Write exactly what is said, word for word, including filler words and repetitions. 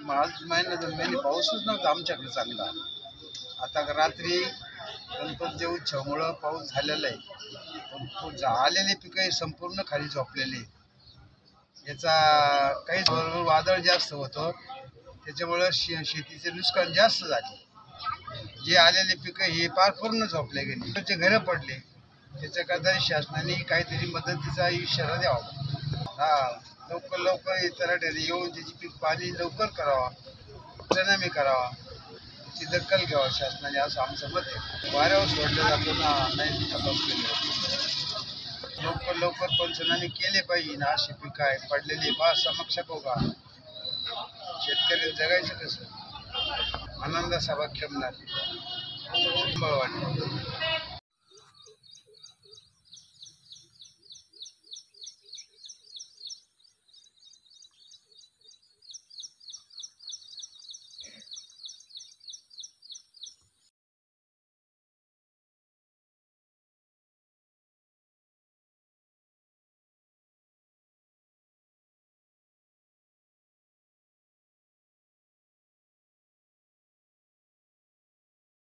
मार्च महिना दोन महिने पाऊसच नव्हता आमच्याकडे चांगला. आता रात्री गणपतीच्या उत्सवामुळं पाऊस झालेला आहे, पण आलेले पिकं संपूर्ण खाली झोपलेले. याचा काही वादळ जास्त होतं, त्याच्यामुळं शे शेतीचे नुकसान जास्त झाले. जे आलेले पिकं हे पार पूर्ण झोपले गेले, त्याचे घरं पडले. त्याच्याकरता शासनाने काहीतरी मदतीचा इशारा द्यावा. हा लवकर लवकर तलाठ्याने येऊन त्याची पीक पाणी लवकर करावा, पंचनामे करावा, त्याची दखल घ्यावा शासनाने, असं आमचं मत आहे. वाऱ्यावर सोडलं जातो ना, नाही तपास केले. लवकर लवकर पंचनामे केले पाहिजे ना. अशी पिकं आहे पडलेली बा समक्ष बघा. शेतकऱ्यांनी जगायचं कसं? आनंद सभा खेळणार वाटतं.